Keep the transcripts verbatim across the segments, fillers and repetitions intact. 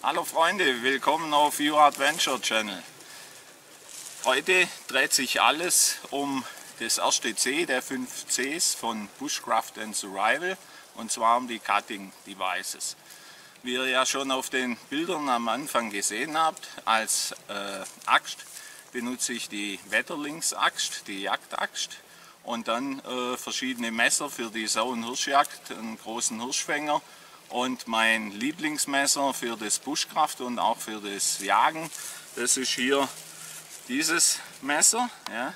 Hallo Freunde, willkommen auf Your Adventure Channel. Heute dreht sich alles um das erste C der fünf Cs von Bushcraft and Survival, und zwar um die Cutting Devices. Wie ihr ja schon auf den Bildern am Anfang gesehen habt, als äh, Axt benutze ich die Wetterlingsaxt, die Jagdaxt, und dann äh, verschiedene Messer für die Sau- und Hirschjagd, einen großen Hirschfänger und mein Lieblingsmesser für das Bushcraft und auch für das Jagen. Das ist hier dieses Messer, ja,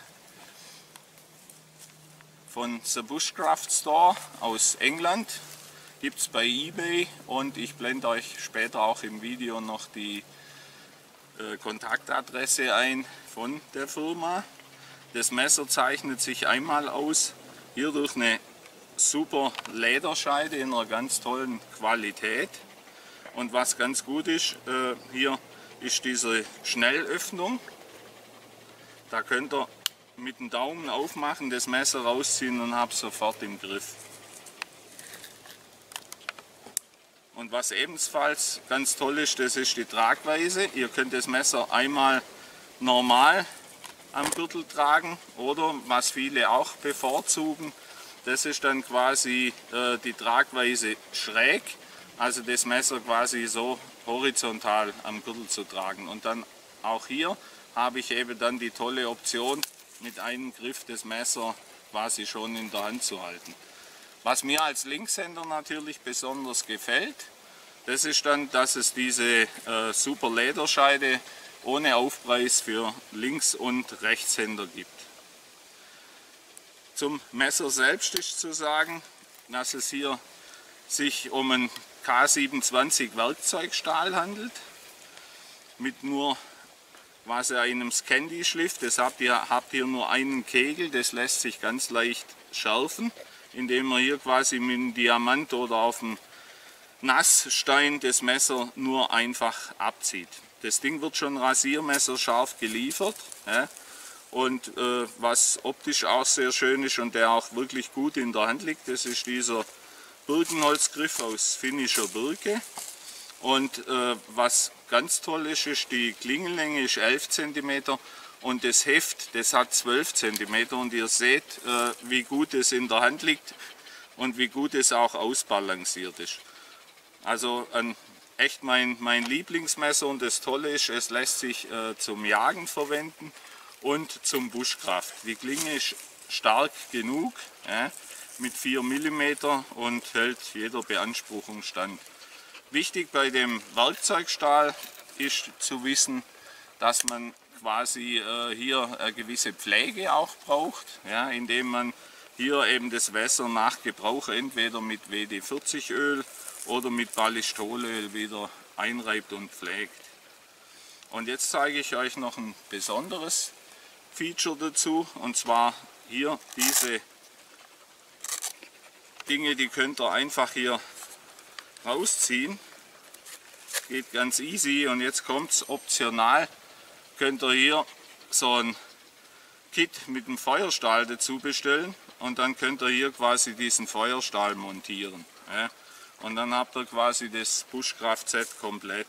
von The Bushcraft Store aus England. Gibt es bei eBay, und ich blende euch später auch im Video noch die äh, Kontaktadresse ein von der Firma. Das Messer zeichnet sich einmal aus hier durch eine super Lederscheide in einer ganz tollen Qualität. Und was ganz gut ist, äh, hier ist diese Schnellöffnung. Da könnt ihr mit dem Daumen aufmachen, das Messer rausziehen und habt es sofort im Griff. Und was ebenfalls ganz toll ist, das ist die Tragweise. Ihr könnt das Messer einmal normal am Gürtel tragen, oder was viele auch bevorzugen, das ist dann quasi äh, die Tragweise schräg, also das Messer quasi so horizontal am Gürtel zu tragen. Und dann auch hier habe ich eben dann die tolle Option, mit einem Griff das Messer quasi schon in der Hand zu halten. Was mir als Linkshänder natürlich besonders gefällt, das ist dann, dass es diese äh, super Lederscheide ohne Aufpreis für Links- und Rechtshänder gibt. Zum Messer selbst ist zu sagen, dass es hier sich um einen K siebenundzwanzig Werkzeugstahl handelt, mit nur quasi einem Scandi-Schliff. Das habt ihr habt hier nur einen Kegel, das lässt sich ganz leicht schärfen, indem man hier quasi mit dem Diamant oder auf dem Nassstein das Messer nur einfach abzieht. Das Ding wird schon rasiermesserscharf geliefert, ja, und äh, was optisch auch sehr schön ist und der auch wirklich gut in der Hand liegt, das ist dieser Birkenholzgriff aus finnischer Birke. Und äh, was ganz toll ist, ist die Klingenlänge ist elf Zentimeter und das Heft, das hat zwölf Zentimeter, und ihr seht, äh, wie gut es in der Hand liegt und wie gut es auch ausbalanciert ist. Also ein, echt mein, mein Lieblingsmesser, und das Tolle ist, es lässt sich äh, zum Jagen verwenden und zum Bushcraft. Die Klinge ist stark genug, ja, mit vier Millimeter, und hält jeder Beanspruchung stand. Wichtig bei dem Werkzeugstahl ist zu wissen, dass man quasi äh, hier eine gewisse Pflege auch braucht, ja, indem man hier eben das Wässer nach Gebrauch entweder mit W D vierzig Öl oder mit Ballistolöl wieder einreibt und pflegt. Und jetzt zeige ich euch noch ein besonderes Feature dazu, und zwar hier diese Dinge, die könnt ihr einfach hier rausziehen. Geht ganz easy, und jetzt kommt es optional, könnt ihr hier so ein Kit mit dem Feuerstahl dazu bestellen, und dann könnt ihr hier quasi diesen Feuerstahl montieren. Ja. Und dann habt ihr quasi das Bushcraft-Set komplett.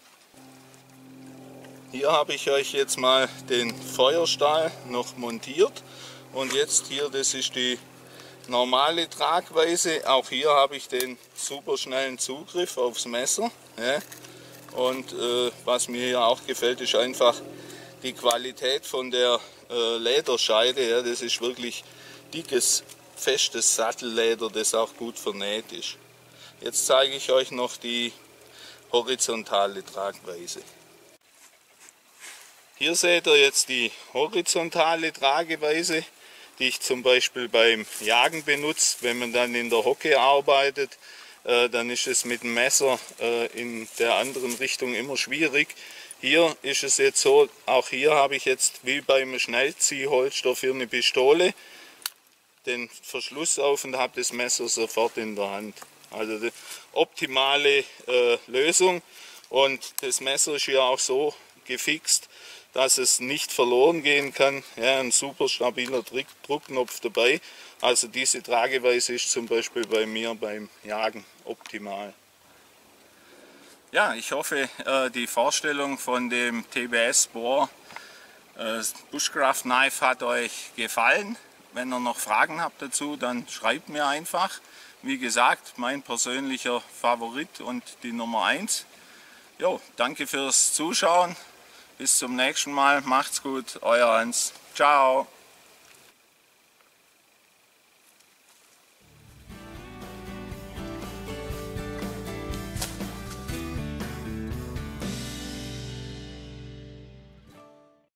Hier habe ich euch jetzt mal den Feuerstahl noch montiert, und jetzt hier, das ist die normale Tragweise. Auch hier habe ich den super schnellen Zugriff aufs Messer. Ja. Und äh, was mir hier auch gefällt, ist einfach die Qualität von der äh, Lederscheide. Ja. Das ist wirklich dickes, festes Sattelleder, das auch gut vernäht ist. Jetzt zeige ich euch noch die horizontale Tragweise. Hier seht ihr jetzt die horizontale Trageweise, die ich zum Beispiel beim Jagen benutze. Wenn man dann in der Hocke arbeitet, äh, dann ist es mit dem Messer äh, in der anderen Richtung immer schwierig. Hier ist es jetzt so, auch hier habe ich jetzt wie beim Schnellziehholster für eine Pistole den Verschluss auf und habe das Messer sofort in der Hand. Also die optimale äh, Lösung, und das Messer ist ja auch so gefixt, dass es nicht verloren gehen kann. Ja, ein super stabiler Druckknopf dabei. Also diese Trageweise ist zum Beispiel bei mir beim Jagen optimal. Ja, ich hoffe, äh, die Vorstellung von dem T B S-Bohr äh, Bushcraft Knife hat euch gefallen. Wenn ihr noch Fragen habt dazu, dann schreibt mir einfach. Wie gesagt, mein persönlicher Favorit und die Nummer eins. Jo, danke fürs Zuschauen. Bis zum nächsten Mal. Macht's gut. Euer Hans. Ciao.